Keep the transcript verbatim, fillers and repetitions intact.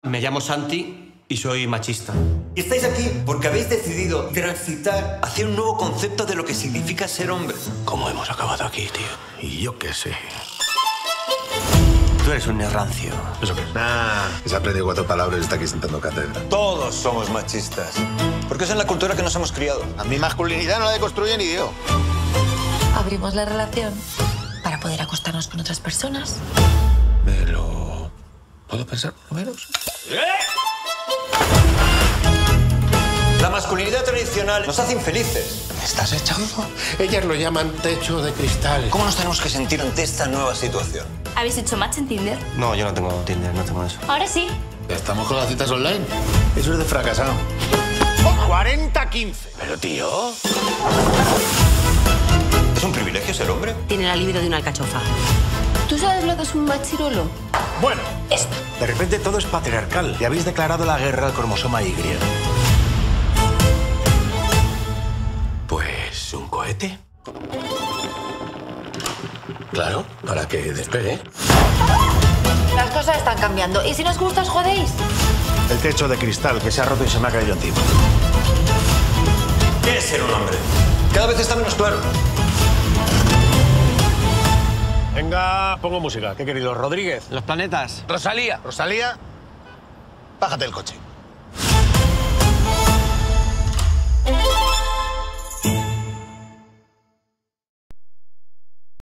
Me llamo Santi y soy machista. Y estáis aquí porque habéis decidido transitar hacia un nuevo concepto de lo que significa ser hombre. ¿Cómo hemos acabado aquí, tío? Y yo qué sé. Tú eres un rancio. ¿Eso qué es? Ah, que se ha aprendido cuatro palabras y está aquí sentando cátedra. Todos somos machistas. Porque es en la cultura que nos hemos criado. A mi masculinidad no la deconstruye ni Dios. Abrimos la relación para poder acostarnos con otras personas. ¿Me lo puedo pensar por lo menos? La masculinidad tradicional nos hace infelices. ¿Me estás echando? Ellas lo llaman techo de cristal. ¿Cómo nos tenemos que sentir ante esta nueva situación? ¿Habéis hecho match en Tinder? No, yo no tengo Tinder, no tengo eso. Ahora sí. ¿Estamos con las citas online? Eso es de fracasado. cuarenta quince. Pero, tío... ¿Es un privilegio ser hombre? Tiene la libido de una alcachofa. ¿Tú sabes lo que es un machirolo? Bueno, Esta. de repente todo es patriarcal y habéis declarado la guerra al cromosoma Y. Pues, ¿un cohete? Claro, para que despegue. Las cosas están cambiando. ¿Y si nos gusta, os jodéis? El techo de cristal que se ha roto y se me ha caído encima. ¿Qué es ser un hombre? Cada vez está menos claro. Venga, pongo música. ¿Qué querido? Rodríguez. Los planetas. Rosalía. Rosalía, bájate del coche.